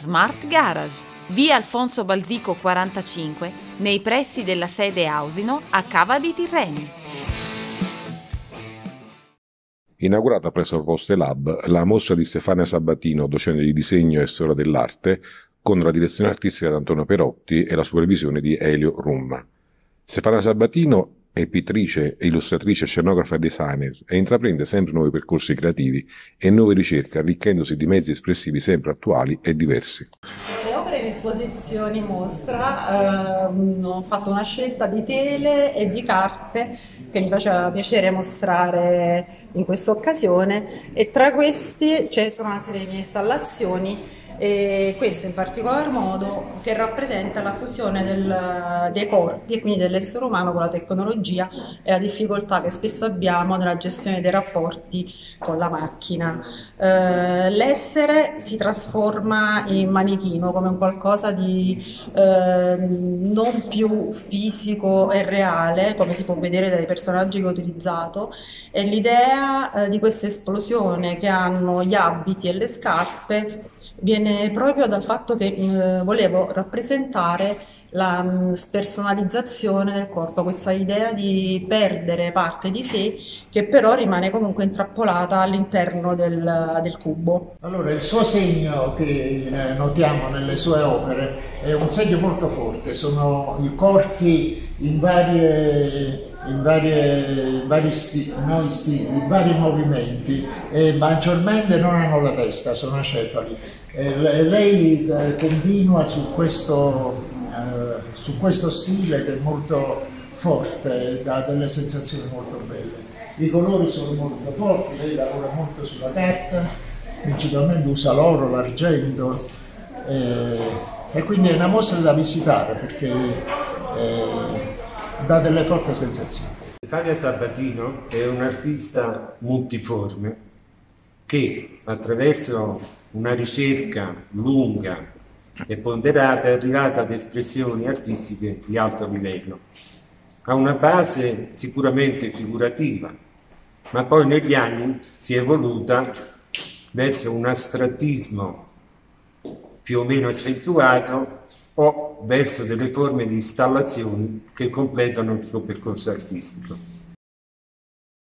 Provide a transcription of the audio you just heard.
Smart Garage, via Alfonso Balzico 45, nei pressi della sede Ausino a Cava di Tirreni. Inaugurata presso Poste Lab la mostra di Stefania Sabatino, docente di disegno e storia dell'arte, con la direzione artistica di Antonio Perotti e la supervisione di Elio Rumma. Stefania Sabatino è pittrice, illustratrice, scenografa e designer e intraprende sempre nuovi percorsi creativi e nuove ricerche, arricchendosi di mezzi espressivi sempre attuali e diversi. Le opere in esposizione in mostra ho fatto una scelta di tele e di carte che mi faceva piacere mostrare in questa occasione, e tra questi ci sono anche le mie installazioni, e questa in particolar modo che rappresenta la fusione dei corpi e quindi dell'essere umano con la tecnologia e la difficoltà che spesso abbiamo nella gestione dei rapporti con la macchina. L'essere si trasforma in manichino come un qualcosa di non più fisico e reale, come si può vedere dai personaggi che ho utilizzato, e l'idea di questa esplosione che hanno gli abiti e le scarpe viene proprio dal fatto che volevo rappresentare la spersonalizzazione del corpo, questa idea di perdere parte di sé che però rimane comunque intrappolata all'interno del cubo. Allora, il suo segno che notiamo nelle sue opere è un segno molto forte, sono i corpi in vari movimenti, e maggiormente non hanno la testa, sono acefali. Lei continua su questo stile che è molto forte, dà delle sensazioni molto belle. I colori sono molto forti, lei lavora molto sulla carta, principalmente usa l'oro, l'argento, e quindi è una mostra da visitare perché dà delle forti sensazioni. Stefania Sabatino è un'artista multiforme che attraverso una ricerca lunga e ponderata è arrivata ad espressioni artistiche di alto livello. Ha una base sicuramente figurativa, ma poi negli anni si è evoluta verso un astrattismo più o meno accentuato o verso delle forme di installazioni che completano il suo percorso artistico.